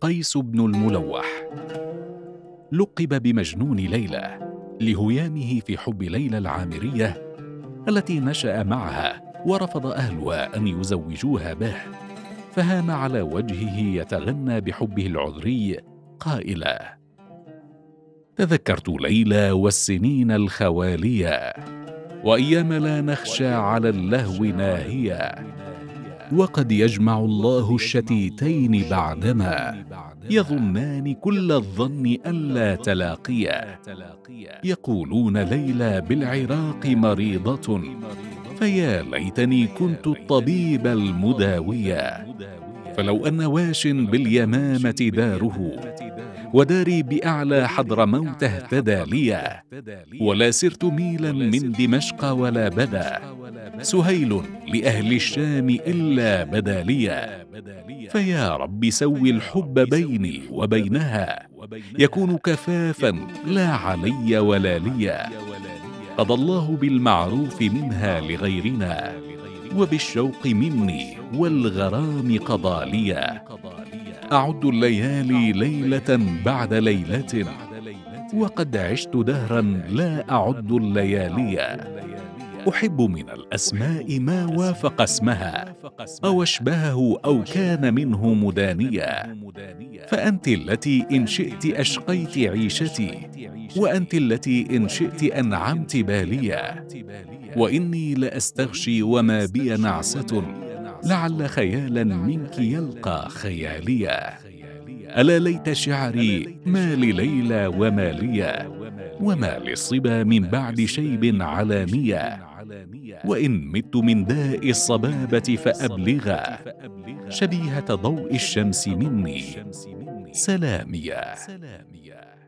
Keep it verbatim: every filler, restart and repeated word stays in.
قيس بن الملوح لقب بمجنون ليلى لهيامه في حب ليلى العامرية التي نشأ معها، ورفض أهلها أن يزوجوها به، فهام على وجهه يتغنى بحبه العذري قائلا: تذكرت ليلى والسنين الخوالية، وأيام لا نخشى على اللهو ناهية، وقد يجمع الله الشتيتين بعدما يظنان كل الظن ألا تلاقيا. يقولون ليلى بالعراق مريضة، فيا ليتني كنت الطبيب المداويا. فلو أن واش باليمامة داره، وداري بأعلى حضرموت اهتدى ليا، ولا سرت ميلا من دمشق ولا بدا سهيل لأهل الشام إلا بدا ليا. فيا رب سوي الحب بيني وبينها، يكون كفافا لا علي ولا ليا. قضى الله بالمعروف منها لغيرنا، وبالشوق مني والغرام قضى ليا. أعد الليالي ليلة بعد ليلة، وقد عشت دهرا لا أعد الليالي. أحب من الأسماء ما وافق اسمها، أو أشبهه أو كان منه مدانيا. فأنت التي إن شئت أشقيت عيشتي، وأنت التي إن شئت أنعمت باليا. وإني لأستغشي وما بي نعسة، لعل خيالا منك يلقى خياليا. ألا ليت شعري ما لليلى وما ليا، وما للصبا من بعد شيب علانيا. وإن مت من داء الصبابة فأبلغا، شبيهة ضوء الشمس مني سلاميا.